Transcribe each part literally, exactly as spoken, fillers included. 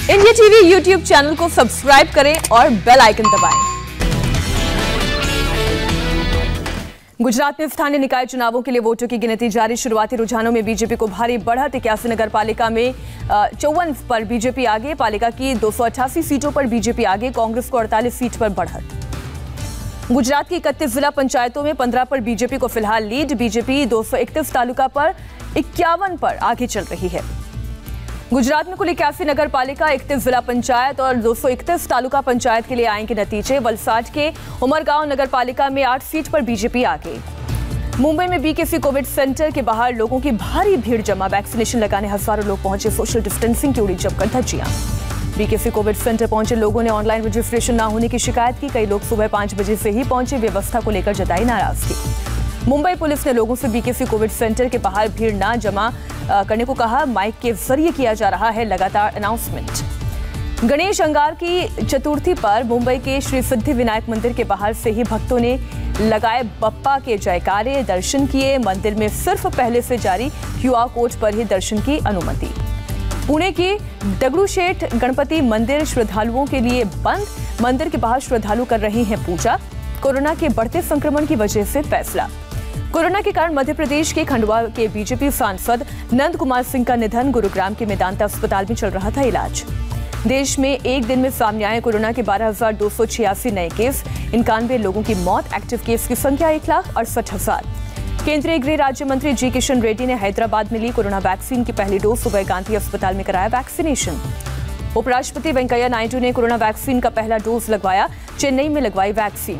India TV YouTube channel को subscribe करें और बेल आइकन दबाएं। गुजरात में स्थानीय निकाय चुनावों के लिए वोटों की गिनती जारी। शुरुआती रुझानों में बीजेपी को भारी बढ़त। इक्यासी नगर पालिका में चौवन पर बीजेपी आगे। पालिका की दो सौ अट्ठासी सीटों पर बीजेपी आगे। कांग्रेस को अड़तालीस सीट पर बढ़त। गुजरात की इकतीस जिला पंचायतों में पंद्रह पर बीजेपी को फिलहाल लीड। बीजेपी दो सौ इकतीस तालुका पर इक्यावन पर आगे चल रही है। गुजरात में कुल इक्यासी नगर पालिका, इकतीस जिला पंचायत और दो सौ इकतीस तालुका पंचायत के लिए आएंगे नतीजे। वलसाड के उमरगांव नगर पालिका में आठ सीट पर बीजेपी आगे। मुंबई में बीकेसी कोविड सेंटर के बाहर लोगों की भारी भीड़ जमा। वैक्सीनेशन लगाने हजारों लोग पहुंचे। सोशल डिस्टेंसिंग की उड़ी जमकर धज्जियां। बीकेसी कोविड सेंटर पहुंचे लोगों ने ऑनलाइन रजिस्ट्रेशन न होने की शिकायत की। कई लोग सुबह पांच बजे से ही पहुंचे। व्यवस्था को लेकर जताई नाराजगी। मुंबई पुलिस ने लोगों से बीकेसी कोविड सेंटर के बाहर भीड़ न जमा करने को कहा। माइक के जरिए किया जा रहा है लगातार अनाउंसमेंट। गणेश अंगार की चतुर्थी पर मुंबई के श्री सिद्धि विनायक मंदिर के बाहर से ही भक्तों ने लगाए बप्पा के जयकारे, दर्शन किए। मंदिर में सिर्फ पहले से जारी क्यूआर कोड पर ही दर्शन की अनुमति। पुणे की दगड़ूशेठ गणपति मंदिर श्रद्धालुओं के लिए बंद। मंदिर के बाहर श्रद्धालु कर रहे हैं पूजा। कोरोना के बढ़ते संक्रमण की वजह से फैसला। कोरोना के कारण मध्य प्रदेश के खंडवा के बीजेपी सांसद नंद कुमार सिंह का निधन। गुरुग्राम के मेदांता अस्पताल में चल रहा था इलाज। देश में एक दिन में सामने आए कोरोना के बारह हजार दो सौ छियासी नए केस। इक्यानवे लोगों की मौत। एक्टिव केस की संख्या एक लाख अड़सठ हजार। केंद्रीय गृह राज्य मंत्री जी किशन रेड्डी ने हैदराबाद में ली कोरोना वैक्सीन की पहली डोज। सुबह गांधी अस्पताल में कराया वैक्सीनेशन। उपराष्ट्रपति वेंकैया नायडू ने कोरोना वैक्सीन का पहला डोज लगवाया। चेन्नई में लगवाई वैक्सीन।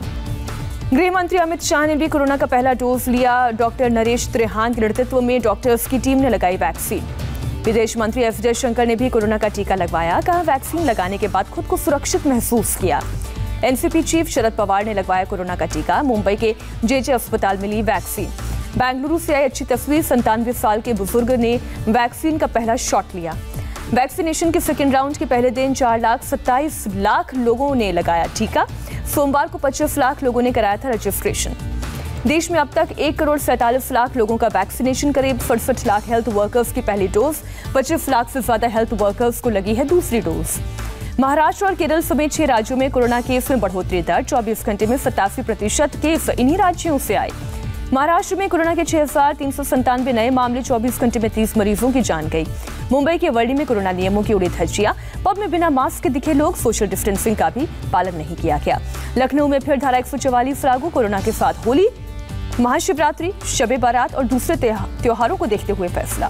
गृह मंत्री अमित शाह ने भी कोरोना का पहला डोज लिया। डॉक्टर नरेश त्रेहान के नेतृत्व में डॉक्टर्स की टीम ने लगाई वैक्सीन। विदेश मंत्री एस जयशंकर ने भी कोरोना का टीका लगवाया। कहा वैक्सीन लगाने के बाद खुद को सुरक्षित महसूस किया। एनसीपी चीफ शरद पवार ने लगवाया कोरोना का टीका। मुंबई के जेजे अस्पताल में ली वैक्सीन। बेंगलुरु से आई अच्छी तस्वीर। संतानवे साल के बुजुर्ग ने वैक्सीन का पहला शॉट लिया। वैक्सीनेशन के सेकेंड राउंड के पहले दिन चार लाख सत्ताईस लाख लोगों ने लगाया टीका। सोमवार को पच्चीस लाख लोगों ने कराया था रजिस्ट्रेशन। देश में अब तक एक करोड़ सैंतालीस लाख लोगों का वैक्सीनेशन। करीब सड़सठ लाख हेल्थ वर्कर्स की पहली डोज। पच्चीस लाख से ज्यादा हेल्थ वर्कर्स को लगी है दूसरी डोज। महाराष्ट्र और केरल समेत छह राज्यों में कोरोना केस में बढ़ोतरी दर्ज। चौबीस घंटे में सत्तासी प्रतिशत केस इन्हीं राज्यों से आए। महाराष्ट्र में कोरोना के छह हजार तीन सौ संतानवे नए मामले। चौबीस घंटे में तीस मरीजों की जान गई। मुंबई के वर्ली में कोरोना नियमों की उड़ी धज्जियां। पब में बिना मास्क के दिखे लोग। सोशल डिस्टेंसिंग का भी पालन नहीं किया गया। लखनऊ में फिर धारा एक सौ चवालीस लागू। कोरोना के साथ होली, महाशिवरात्रि, शबे बारात और दूसरे त्योहारों को देखते हुए फैसला।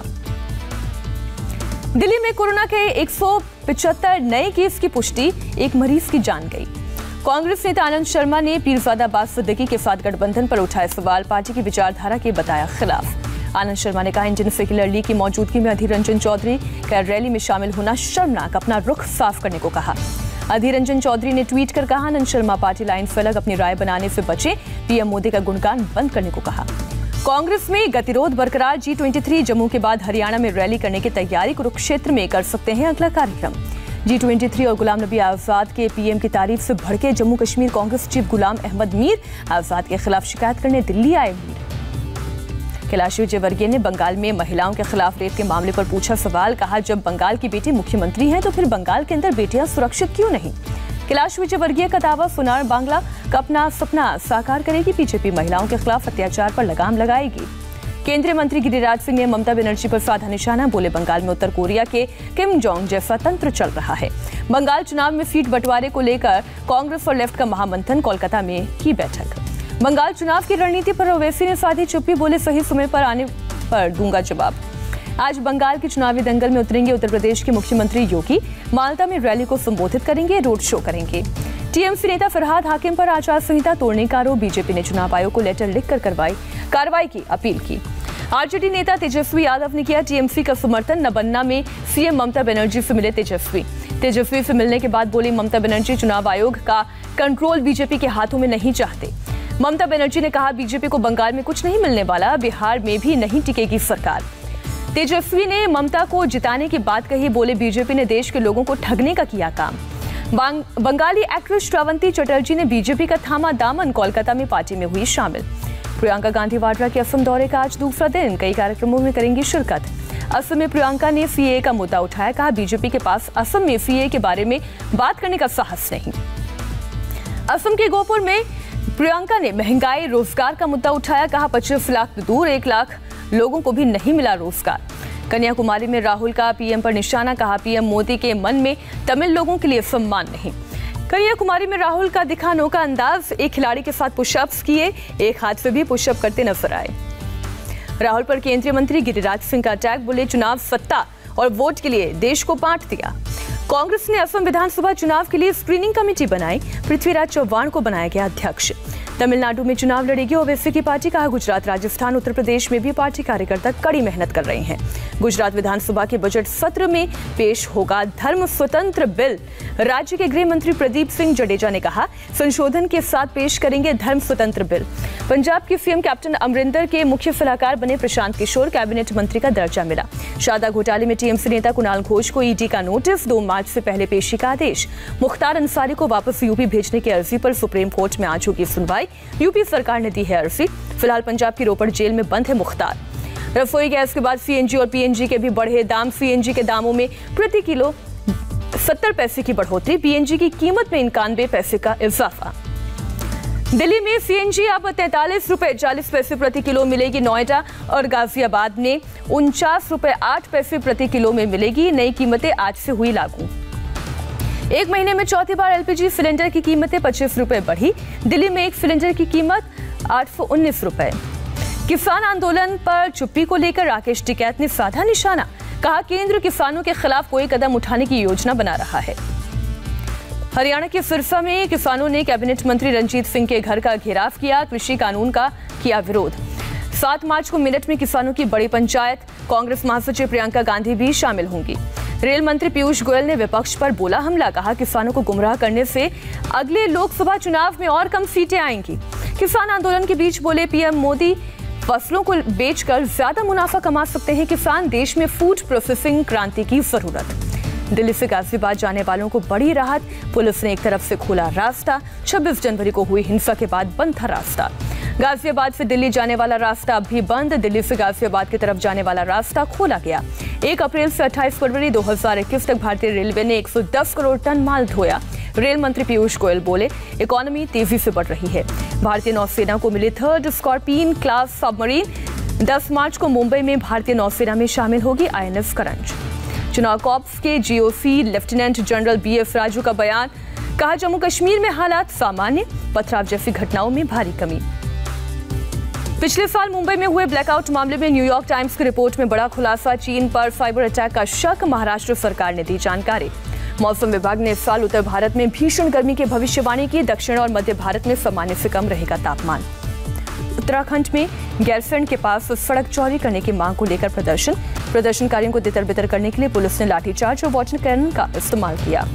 दिल्ली में कोरोना के एक सौ पिछहत्तर नए केस की पुष्टि। एक मरीज की जान गई। कांग्रेस नेता आनंद शर्मा ने पीरजादा अब्बास सिद्दीकी के साथ गठबंधन पर उठाए सवाल। पार्टी की विचारधारा के बताया खिलाफ। आनंद शर्मा ने कहा इंडियन सेक्युलर लीग की मौजूदगी में अधीर रंजन चौधरी का रैली में शामिल होना शर्मनाक। अपना रुख साफ करने को कहा। अधीर रंजन चौधरी ने ट्वीट कर कहा आनंद शर्मा पार्टी लाइन से अलग अपनी राय बनाने से बचे। पीएम मोदी का गुणगान बंद करने को कहा। कांग्रेस में गतिरोध बरकरार। जी ट्वेंटी थ्री जम्मू के बाद हरियाणा में रैली करने की तैयारी। कुरुक्षेत्र में कर सकते हैं अगला कार्यक्रम। जी ट्वेंटी थ्री और गुलाम नबी आजाद के पीएम की तारीफ से भड़के जम्मू कश्मीर कांग्रेस चीफ गुलाम अहमद मीर। आजाद के खिलाफ शिकायत करने दिल्ली आए मीर। कैलाश विजयवर्गीय ने बंगाल में महिलाओं के खिलाफ रेप के मामले पर पूछा सवाल। कहा जब बंगाल की बेटी मुख्यमंत्री है तो फिर बंगाल के अंदर बेटियां सुरक्षित क्यों नहीं। कैलाश विजयवर्गीय का दावा सुनार बांग्ला का अपना सपना साकार करेगी। बीजेपी महिलाओं के खिलाफ अत्याचार पर लगाम लगाएगी। केंद्रीय मंत्री गिरिराज सिंह ने ममता बनर्जी पर साधा निशाना। बोले बंगाल में उत्तर कोरिया के किम जोंग जैसा तंत्र चल रहा है। बंगाल चुनाव में सीट बंटवारे को लेकर कांग्रेस और लेफ्ट का महामंथन। कोलकाता में की बैठक। बंगाल चुनाव की रणनीति पर ओवैसी ने साधी चुप्पी। बोले सही समय पर आने पर दूंगा जवाब। आज बंगाल के चुनावी दंगल में उतरेंगे उत्तर प्रदेश के मुख्यमंत्री योगी। माल्टा में रैली को संबोधित करेंगे। रोड शो करेंगे। टीएमसी नेता फरहाद हाकिम पर आचार संहिता तोड़ने का आरोप। बीजेपी ने चुनाव आयोग को लेटर लिखकर करवाई कार्रवाई की अपील की। आरजेडी नेता तेजस्वी यादव ने किया टीएमसी का समर्थन। नबन्ना में सीएम ममता बनर्जी से मिले तेजस्वी। तेजस्वी से मिलने के बाद बोली ममता बनर्जी चुनाव आयोग का कंट्रोल बीजेपी के हाथों में नहीं चाहते। ममता बनर्जी ने कहा बीजेपी को बंगाल में कुछ नहीं मिलने वाला। बिहार में भी नहीं टिकेगी सरकार। तेजस्वी ने ममता को जिताने की बात कही। बोले बीजेपी ने देश के लोगों को ठगने का किया काम। बंगाली एक्ट्रेस श्रावंती चटर्जी ने बीजेपी का थामा दामन। कोलकाता में पार्टी में हुई शामिल। प्रियंका गांधी वाड्रा के असम दौरे का आज दूसरा दिन। कई कार्यक्रमों में करेंगी शिरकत। असम में प्रियंका ने सीएए का मुद्दा उठाया। कहा बीजेपी के पास असम में सीएए के बारे में बात करने का साहस नहीं। असम के गोहपुर में प्रियंका ने महंगाई, रोजगार का मुद्दा उठाया। कहा पच्चीस लाख दूर एक लाख लोगों को भी नहीं मिला रोजगार। कन्याकुमारी में राहुल का पीएम पर निशाना। कहा पीएम मोदी के मन में तमिल लोगों के लिए सम्मान नहीं। कन्याकुमारी में राहुल का दिखा अनोखा अंदाज। एक खिलाड़ी के साथ पुशअप्स किए, एक हाथ से भी पुशअप करते नजर आए। राहुल पर केंद्रीय मंत्री गिरिराज सिंह का अटैक। बोले चुनाव सत्ता और वोट के लिए देश को बांट दिया। कांग्रेस ने असम विधानसभा चुनाव के लिए स्क्रीनिंग कमेटी बनाई। पृथ्वीराज चौहान को बनाया गया अध्यक्ष। तमिलनाडु में चुनाव लड़ेगी ओवैसी की पार्टी। कहा गुजरात, राजस्थान, उत्तर प्रदेश में भी पार्टी कार्यकर्ता कड़ी मेहनत कर रहे हैं। गुजरात विधानसभा के बजट सत्र में पेश होगा धर्म स्वतंत्र बिल। राज्य के गृह मंत्री प्रदीप सिंह जडेजा ने कहा संशोधन के साथ पेश करेंगे धर्म स्वतंत्र बिल। पंजाब के सीएम कैप्टन अमरिंदर के मुख्य सलाहकार बने प्रशांत किशोर, कैबिनेट मंत्री का दर्जा मिला। शारदा घोटाले में टीएमसी नेता कुणाल घोष को ईडी का नोटिस। दो मार्च से पहले पेशी का आदेश। मुख्तार अंसारी को वापस यूपी भेजने की अर्जी पर सुप्रीम कोर्ट में आज होगी सुनवाई। यूपी सरकार ने दी है अर्जी। फिलहाल पंजाब की रोपड़ जेल में बंद है मुख्तार। रसोई गैस के बाद सीएनजी और पीएनजी के भी बढ़े दाम। सीएनजी के दामों में प्रति किलो सत्तर पैसे की बढ़ोतरी। पीएनजी की कीमत में इक्यानवे पैसे का इजाफा। दिल्ली में सीएनजी अब तैंतालीस रुपए चालीस पैसे प्रति किलो मिलेगी। नोएडा और गाजियाबाद में उनचास रुपए आठ पैसे प्रति किलो में मिलेगी। नई कीमतें आज से हुई लागू। एक महीने में चौथी बार एलपीजी सिलेंडर की कीमतें पच्चीस रुपए बढ़ी। दिल्ली में एक सिलेंडर की कीमत आठ सौ उन्नीस रुपए। किसान आंदोलन पर चुप्पी को लेकर राकेश टिकैत ने साधा निशाना। कहा केंद्र किसानों के खिलाफ कोई कदम उठाने की योजना बना रहा है। हरियाणा के सिरसा में किसानों ने कैबिनेट मंत्री रंजीत सिंह के घर का घेराव किया। कृषि कानून का किया विरोध। सात मार्च को मिनट में किसानों की बड़ी पंचायत। कांग्रेस महासचिव प्रियंका गांधी भी शामिल होंगी। रेल मंत्री पीयूष गोयल ने विपक्ष पर बोला हमला। कहा किसानों को गुमराह करने से अगले लोकसभा चुनाव में और कम सीटें आएंगी। किसान आंदोलन के बीच बोले पीएम मोदी फसलों को बेचकर ज्यादा मुनाफा कमा सकते हैं किसान। देश में फूड प्रोसेसिंग क्रांति की जरूरत। दिल्ली से गाजियाबाद जाने वालों को बड़ी राहत। पुलिस ने एक तरफ से खोला रास्ता। छब्बीस जनवरी को हुई हिंसा के बाद बंद था रास्ता। गाजियाबाद से दिल्ली जाने वाला रास्ता अब भी बंद। दिल्ली से गाजियाबाद की तरफ जाने वाला रास्ता खोला गया। एक अप्रैल से अट्ठाईस फरवरी दो हज़ार इक्कीस तक भारतीय रेलवे ने एक सौ दस करोड़ टन माल ढोया। रेल मंत्री पीयूष गोयल बोले इकोनॉमी तेजी से बढ़ रही है। भारतीय नौसेना को मिली थर्ड स्कॉर्पियन क्लास सबमरीन। दस मार्च को मुंबई में भारतीय नौसेना में शामिल होगी आईएनएस करंज। चुनाव कॉर्प्स के GOC lieutenant general B F Raju का बयान। कहा जम्मू कश्मीर में हालात सामान्य। पथराव जैसी घटनाओं में भारी कमी। पिछले साल मुंबई में हुए ब्लैकआउट मामले में न्यूयॉर्क टाइम्स की रिपोर्ट में बड़ा खुलासा। चीन पर साइबर अटैक का शक। महाराष्ट्र सरकार ने दी जानकारी। मौसम विभाग ने इस साल उत्तर भारत में भीषण गर्मी की भविष्यवाणी की। दक्षिण और मध्य भारत में सामान्य से कम रहेगा तापमान। उत्तराखंड में गैरसैंण के पास सड़क चौड़ी करने की मांग को लेकर प्रदर्शन। प्रदर्शनकारियों को तितर बितर करने के लिए पुलिस ने लाठीचार्ज और वाटर कैनन का इस्तेमाल किया।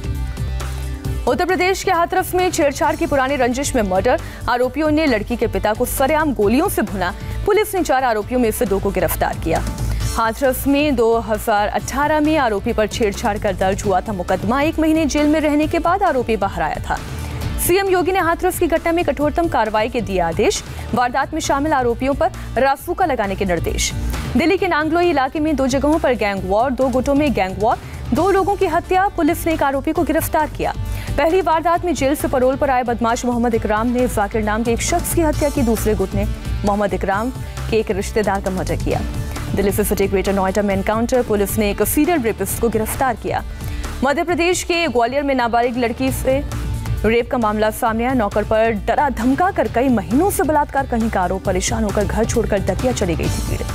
उत्तर प्रदेश के हाथरस में छेड़छाड़ की पुरानी रंजिश में मर्डर। आरोपियों ने लड़की के पिता को सरेआम गोलियों से भुना। पुलिस ने चार आरोपियों में से दो को गिरफ्तार किया। हाथरस में दो हज़ार अठारह में आरोपी पर छेड़छाड़ कर दर्ज हुआ था मुकदमा। एक महीने जेल में रहने के बाद आरोपी बाहर आया था। सीएम योगी ने हाथरस की घटना में कठोरतम कार्रवाई के दिए आदेश। वारदात में शामिल आरोपियों पर रासुका लगाने के निर्देश। दिल्ली के नांगलोई इलाके में दो जगहों पर गैंग वॉर। दो गुटों में गैंग वॉर। दो लोगों की हत्या। पुलिस ने एक आरोपी को गिरफ्तार किया। पहली वारदात में जेल से परोल पर आए बदमाश मोहम्मद इकराम ने जाकिर नाम के एक शख्स की हत्या की। दूसरे गुट ने मोहम्मद इकराम के एक रिश्तेदार का मर्डर किया। दिल्ली से सटे ग्रेटर नोएडा में एनकाउंटर। पुलिस ने एक सीरियल रेपिस्ट को गिरफ्तार किया। मध्य प्रदेश के ग्वालियर में नाबालिग लड़की से रेप का मामला सामने आया। नौकर पर डरा धमका कर कई महीनों से बलात्कार करने का आरोप। परेशान होकर घर छोड़कर दतिया चली गई थी पीड़ित।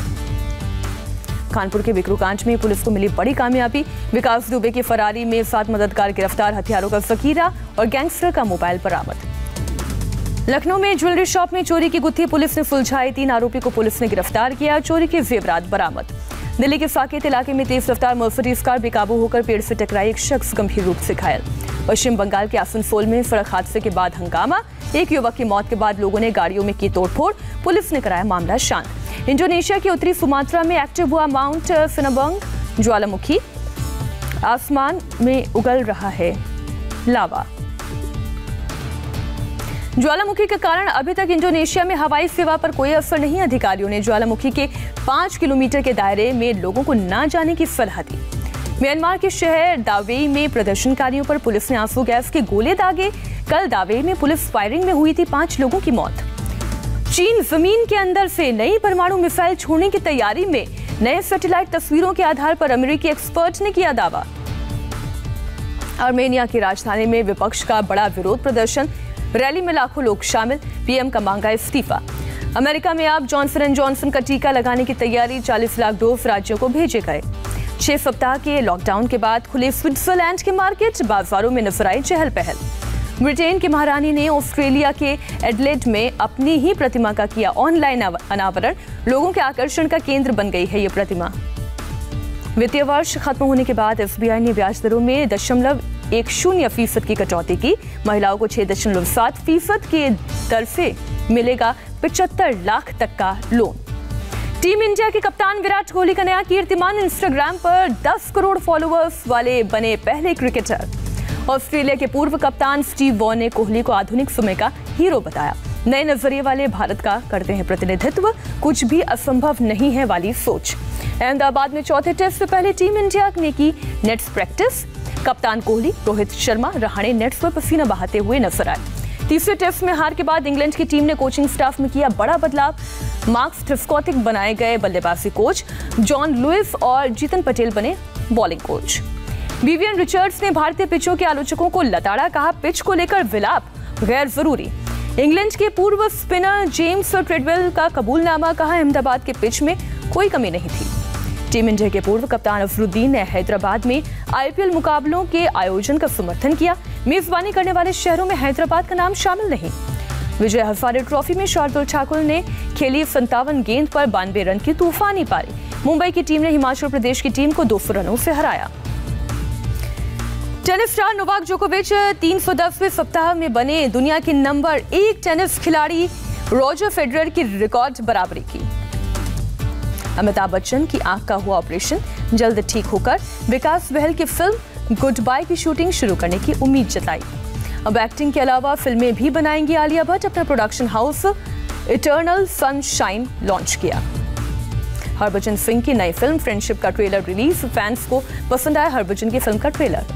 कानपुर के विक्रूकांड में पुलिस को मिली बड़ी कामयाबी। विकास दुबे की फरारी में सात मददगार गिरफ्तार। हथियारों का जखीरा और गैंगस्टर का मोबाइल बरामद। लखनऊ में ज्वेलरी शॉप में चोरी की गुत्थी पुलिस ने सुलझाई। तीन आरोपी को पुलिस ने गिरफ्तार किया। चोरी के जेवरात बरामद। दिल्ली के साकेत इलाके में तेज रफ्तार मर्सिडीज कार बेकाबू होकर पेड़ से टकराई। एक शख्स गंभीर रूप से घायल। पश्चिम बंगाल के आसनसोल में सड़क हादसे के बाद हंगामा। एक युवक की मौत के बाद लोगों ने गाड़ियों में की तोड़फोड़। पुलिस ने कराया मामला शांत। इंडोनेशिया की उत्तरी सुमात्रा में एक्टिव हुआ माउंट सिनाबंग ज्वालामुखी। आसमान में उगल रहा है लावा। ज्वालामुखी के कारण अभी तक इंडोनेशिया में हवाई सेवा पर कोई असर नहीं। अधिकारियों ने ज्वालामुखी के पाँच किलोमीटर के दायरे में लोगों को न जाने की सलाह दी। म्यांमार के शहर दावेई में प्रदर्शनकारियों पर पुलिस ने आंसू गैस के गोले दागे। कल दावेई में पुलिस फायरिंग में हुई थी पांच लोगों की मौत। चीन जमीन के अंदर से नई परमाणु मिसाइल छोड़ने की तैयारी में। नए सैटेलाइट तस्वीरों के आधार पर अमेरिकी एक्सपर्ट ने किया दावा। आर्मेनिया की राजधानी में विपक्ष का बड़ा विरोध प्रदर्शन। रैली में लाखों लोग शामिल। पीएम का मांगा इस्तीफा। अमेरिका में अब जॉनसन एंड जॉनसन का टीका लगाने की तैयारी। चालीस लाख डोज राज्यों को भेजे गए। छह सप्ताह के लॉकडाउन के बाद खुले स्विट्जरलैंड के मार्केट। बाजारों में नजर आई चहल पहल। ब्रिटेन की महारानी ने ऑस्ट्रेलिया के एडलेड में अपनी ही प्रतिमा का किया ऑनलाइन अनावरण। लोगों के आकर्षण का केंद्र बन गई है ये प्रतिमा। वित्तीय वर्ष खत्म होने के बाद एसबीआई ने ब्याज दरों में दशमलव एक शून्य फीसद की कटौती की। महिलाओं को छह दशमलव सात फीसद के दर से मिलेगा पिचहत्तर लाख तक का लोन। टीम इंडिया के कप्तान विराट कोहली का नया कीर्तिमान। इंस्टाग्राम पर दस करोड़ फॉलोअर्स वाले बने पहले क्रिकेटर। ऑस्ट्रेलिया के पूर्व कप्तान स्टीव वॉ ने कोहली को आधुनिक समय का हीरो बताया। नए नजरिए वाले भारत का करते हैं प्रतिनिधित्व। कुछ भी असंभव नहीं है वाली सोच। अहमदाबाद में चौथे टेस्ट से पहले टीम इंडिया ने की नेट्स प्रैक्टिस। कप्तान कोहली, रोहित शर्मा, रहाणे नेट्स पर पसीना बहाते हुए नजर आए। तीसरे टेस्ट में हार के बाद इंग्लैंड की टीम ने कोचिंग स्टाफ में किया बड़ा बदलाव। मार्क्स ट्रिस्कॉटिक बनाए गए बल्लेबाजी कोच। जॉन लुइस और जीतन पटेल बने बॉलिंग कोच। विवियन रिचर्ड्स ने भारतीय पिचों के आलोचकों को लताड़ा। कहा पिच को लेकर विलाप गैर जरूरी। इंग्लैंड के पूर्व स्पिनर जेम्स ट्रेडवेल का कबूलनामा। कहा अहमदाबाद के पिच में कोई कमी नहीं थी। टीम इंडिया के पूर्व कप्तान अफरुद्दीन ने हैदराबाद में आईपीएल मुकाबलों के आयोजन का समर्थन किया। मेजबानी करने वाले शहरों में हैदराबाद का नाम शामिल नहीं। विजय हजारे ट्रॉफी में शार्दुल ठाकुर ने खेली संतावन गेंद पर बानवे रन की तूफानी पारी। मुंबई की टीम ने हिमाचल प्रदेश की टीम को दो सौ रनों से हराया। टेनिस स्टार नोवाक जोकोविच तीन सौ दसवें सप्ताह में बने दुनिया के नंबर एक टेनिस खिलाड़ी रोजर फेडरर की रिकॉर्ड बराबरी की। अमिताभ बच्चन की आंख का हुआ ऑपरेशन। जल्द ठीक होकर विकास बहल की फिल्म गुड बाय की शूटिंग शुरू करने की उम्मीद जताई। अब एक्टिंग के अलावा फिल्में भी बनाएंगी आलिया भट्ट। अपना production house Eternal Sunshine launch किया। हरभजन सिंह की नई फिल्म फ्रेंडशिप का ट्रेलर रिलीज। फैंस को पसंद आया हरभजन की फिल्म का ट्रेलर।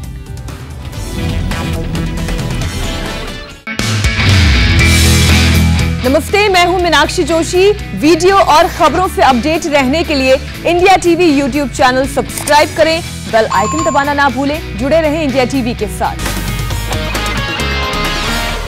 नमस्ते, मैं हूं मीनाक्षी जोशी। वीडियो और खबरों से अपडेट रहने के लिए India TV YouTube channel subscribe करें। बेल आइकन दबाना ना भूलें। जुड़े रहें इंडिया टीवी के साथ।